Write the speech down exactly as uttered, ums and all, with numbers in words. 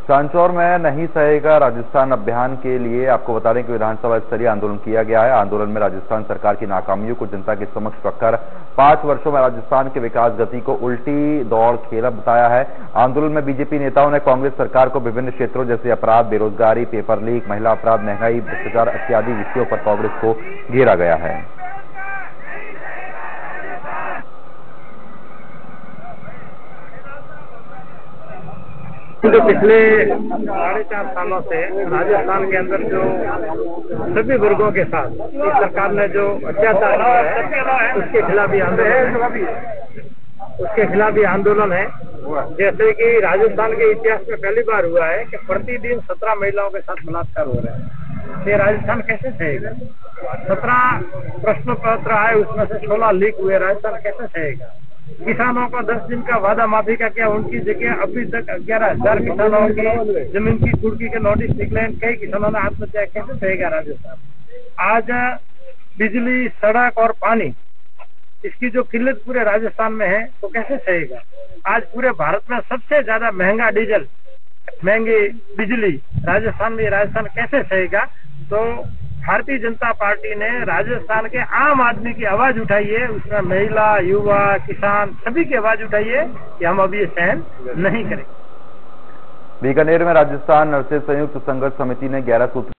सांचौर में नहीं सहेगा राजस्थान अभियान के लिए आपको बता दें कि विधानसभा स्तरीय आंदोलन किया गया है। आंदोलन में राजस्थान सरकार की नाकामियों को जनता के समक्ष रखकर पांच वर्षों में राजस्थान की विकास गति को उल्टी दौड़ खेला बताया है। आंदोलन में बीजेपी नेताओं ने कांग्रेस सरकार को विभिन्न क्षेत्रों जैसे अपराध, बेरोजगारी, पेपर लीक, महिला अपराध, महंगाई, भ्रष्टाचार इत्यादि विषयों पर कांग्रेस को घेरा गया है। जो पिछले साढ़े चार सालों से राजस्थान के अंदर जो सभी वर्गों के साथ इस सरकार ने जो अत्याचार किया है उसके खिलाफ भी आंदोलन उसके खिलाफ भी आंदोलन है। जैसे कि राजस्थान के इतिहास में पहली बार हुआ है कि प्रतिदिन सत्रह महिलाओं के साथ बलात्कार हो रहे हैं। ये राजस्थान कैसे सहेगा? सत्रह प्रश्न पत्र आए, उसमें से सोलह लीक हुए। राजस्थान कैसे सहेगा? किसानों को दस दिन का वादा माफी का क्या, उनकी जगह अभी तक ग्यारह हजार किसानों की जमीन की कुर्की के नोटिस निकले। कई किसानों ने आत्महत्या। कैसे सहेगा राजस्थान? आज बिजली, सड़क और पानी, इसकी जो किल्लत पूरे राजस्थान में है तो कैसे सहेगा? आज पूरे भारत में सबसे ज्यादा महंगा डीजल, महंगी बिजली राजस्थान में। राजस्थान कैसे सहेगा? तो भारतीय जनता पार्टी ने राजस्थान के आम आदमी की आवाज उठाई है, उसमें महिला, युवा, किसान सभी की आवाज उठाई है कि हम अभी ये सहन नहीं करेंगे। बीकानेर में राजस्थान नर्सेज संयुक्त संघर्ष समिति ने ग्यारह सूत्र